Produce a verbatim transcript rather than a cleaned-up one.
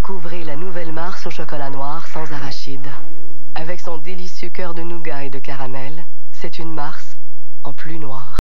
Découvrez la nouvelle Mars au chocolat noir sans arachide. Avec son délicieux cœur de nougat et de caramel, c'est une Mars en plus noir.